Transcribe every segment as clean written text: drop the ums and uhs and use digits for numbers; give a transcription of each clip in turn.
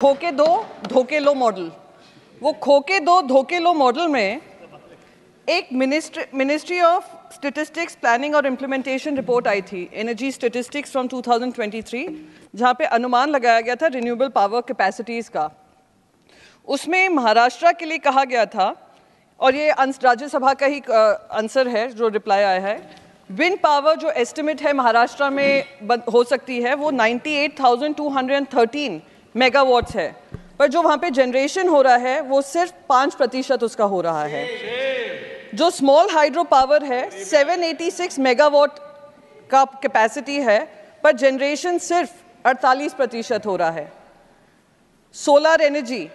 खोके दो धोखे लो मॉडल। वो खोके दो धोखे लो मॉडल में एक मिनिस्ट्री ऑफ स्टैटिस्टिक्स प्लानिंग और इम्प्लीमेंटेशन रिपोर्ट आई थी, एनर्जी स्टैटिस्टिक्स फ्रॉम 2023, जहाँ पे अनुमान लगाया गया था रिन्यूएबल पावर कैपेसिटीज़ का। उसमें महाराष्ट्र के लिए कहा गया था, और ये राज्यसभा का ही आंसर है जो रिप्लाई आया है, विंड पावर जो एस्टिमेट है महाराष्ट्र में हो सकती है वो 98,213 मेगावाट्स है, पर जो वहाँ पे जनरेशन हो रहा है वो सिर्फ 5% उसका हो रहा है। जो स्मॉल हाइड्रो पावर है 786 मेगावाट का कैपेसिटी है, पर जनरेशन सिर्फ 48% हो रहा है। सोलर एनर्जी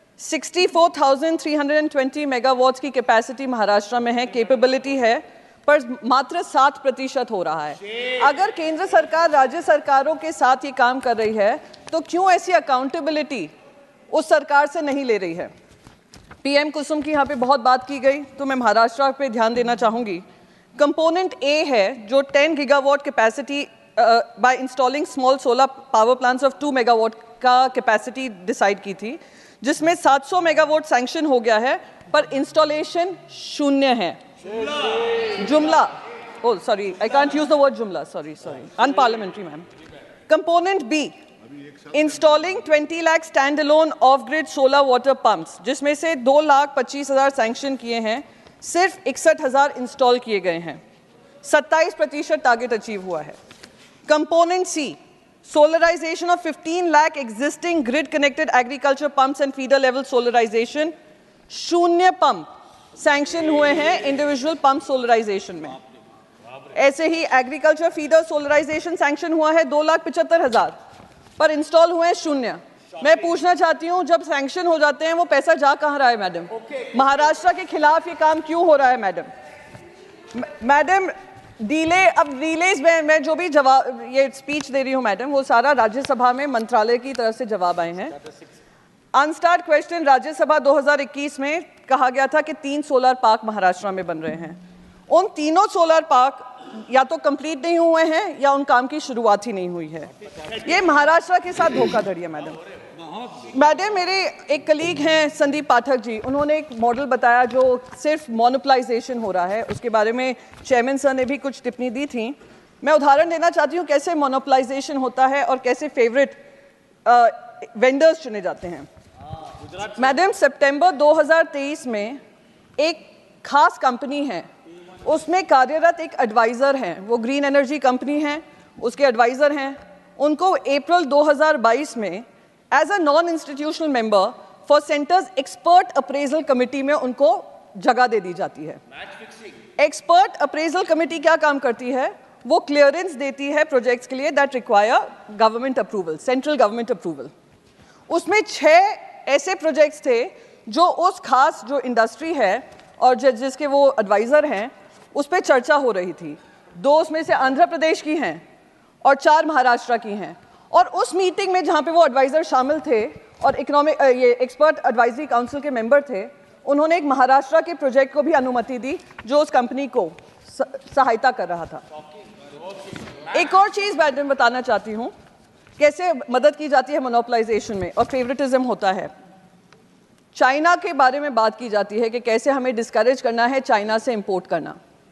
64,320 मेगावाट्स की कैपेसिटी महाराष्ट्र में है, कैपेबिलिटी है, पर मात्र 7% हो रहा है। अगर केंद्र सरकार राज्य सरकारों के साथ ये काम कर रही है तो क्यों ऐसी अकाउंटेबिलिटी उस सरकार से नहीं ले रही है? पीएम कुसुम की यहाँ पे बहुत बात की गई, तो मैं महाराष्ट्र पे ध्यान देना चाहूँगी। कंपोनेंट ए है जो 10 gigawatt capacity by installing small solar power plants of 2 megawatt का कैपेसिटी डिसाइड की थी, जिसमें 700 मेगावाट सैंक्शन हो गया है, पर इंस्टॉलेशन शून्य है। जुमला, oh sorry, I can't use the word jumla, sorry, unparliamentary ma'am. Component B, installing 20 lakh standalone off-grid solar water pumps, जिसमें से 2,25,000 सैंक्शन किए हैं, सिर्फ 61,000 इंस्टॉल किए गए हैं, 27% टारगेट अचीव हुआ है। Component C, solarization of 15 lakh existing grid connected agriculture pumps and feeder level solarization, 0 pump sanction हुए हैं इंडिविजुअल पंप सोलराइजेशन में। ऐसे ही एग्रीकल्चर फीडर सोलराइजेशन सैंक्शन हुआ है 2,75,000, पर इंस्टॉल हुए हैं 0। मैं पूछना चाहती हूँ, जब सैंक्शन हो जाते हैं वो पैसा जा कहाँ रहा है मैडम? महाराष्ट्र के खिलाफ ये काम क्यों हो रहा है मैडम? डिलेज मैं जो भी जवाब ये स्पीच दे रही हूँ मैडम, वो सारा राज्यसभा में मंत्रालय की तरफ से जवाब आए हैं। अनस्टार्ट क्वेश्चन राज्यसभा 2021 में कहा गया था कि 3 सोलर पार्क महाराष्ट्र में बन रहे हैं। उन तीनों सोलर पार्क या तो कंप्लीट नहीं हुए हैं या उन काम की शुरुआत ही नहीं हुई है। ये महाराष्ट्र के साथ धोखाधड़ी है मैडम। मेरे एक कलीग हैं संदीप पाठक जी, उन्होंने एक मॉडल बताया जो सिर्फ मोनोपलाइजेशन हो रहा है, उसके बारे में चेयरमैन सर ने भी कुछ टिप्पणी दी थी। मैं उदाहरण देना चाहती हूँ कैसे मोनोपलाइजेशन होता है और कैसे फेवरेट वेंडर्स चुने जाते हैं। मैडम, सितंबर 2023 में एक खास कंपनी है, उसमें कार्यरत एक एडवाइज़र हैं, वो ग्रीन एनर्जी कंपनी है, उसके एडवाइज़र हैं। उनको अप्रैल 2022 में as a non institutional member for centre's expert appraisal committee में उनको जगह दे दी जाती है। एक्सपर्ट अप्रेजल कमेटी क्या काम करती है? वो क्लियरेंस देती है प्रोजेक्ट्स के लिए that require government approval, central government approval. उसमें 6 ऐसे प्रोजेक्ट्स थे जो उस खास जो इंडस्ट्री है और जिसके वो एडवाइज़र हैं उस पर चर्चा हो रही थी। 2 उसमें से आंध्र प्रदेश की हैं और 4 महाराष्ट्र की हैं। और उस मीटिंग में जहाँ पे वो एडवाइज़र शामिल थे और ये एक्सपर्ट एडवाइजरी काउंसिल के मेंबर थे, उन्होंने एक महाराष्ट्र के प्रोजेक्ट को भी अनुमति दी जो उस कंपनी को सहायता कर रहा था। एक और चीज़ मैडम बताना चाहती हूँ, कैसे मदद की जाती है मोनोपलाइजेशन में और फेवरेटिज्म होता है। चाइना के बारे में बात की जाती है कि कैसे हमें डिस्करेज करना है चाइना से इंपोर्ट करना।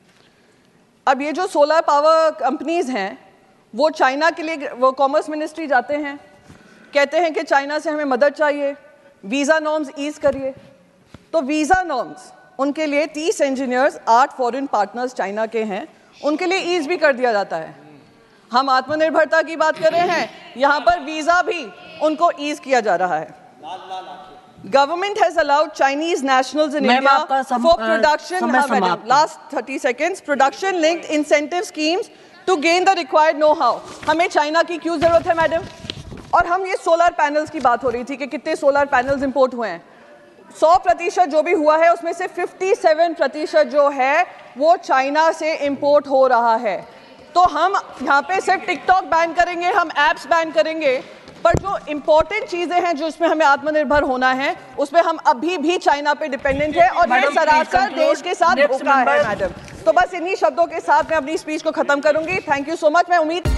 अब ये जो सोलर पावर कंपनीज हैं वो चाइना के लिए वो कॉमर्स मिनिस्ट्री जाते हैं, कहते हैं कि चाइना से हमें मदद चाहिए, वीज़ा नॉर्म्स ईज करिए। तो वीज़ा नॉर्म्स उनके लिए 30 इंजीनियर्स 8 फॉरेन पार्टनर्स चाइना के हैं, उनके लिए ईज भी कर दिया जाता है। हम आत्मनिर्भरता की बात कर रहे हैं, यहाँ पर वीज़ा भी उनको ईज किया जा रहा है। Government has allowed Chinese nationals in India for production, last 30 seconds, production linked incentive schemes to gain the required know-how। हमें चाइना की क्यों जरूरत है मैडम? और हम ये सोलर पैनल्स की बात हो रही थी कि कितने सोलर पैनल्स इंपोर्ट हुए हैं। 100% जो भी हुआ है उसमें से 57% जो है वो चाइना से इंपोर्ट हो रहा है। तो हम यहाँ पे सिर्फ टिकटॉक बैन करेंगे, हम ऐप्स बैन करेंगे, पर जो इम्पोर्टेंट चीजें हैं जो इसमें हमें आत्मनिर्भर होना है उसमें हम अभी भी चाइना पे डिपेंडेंट है और ये सरासर देश के साथ धोखा है मैडम। तो बस इन्हीं शब्दों के साथ मैं अपनी स्पीच को खत्म करूंगी। Thank you so much. मैं उम्मीद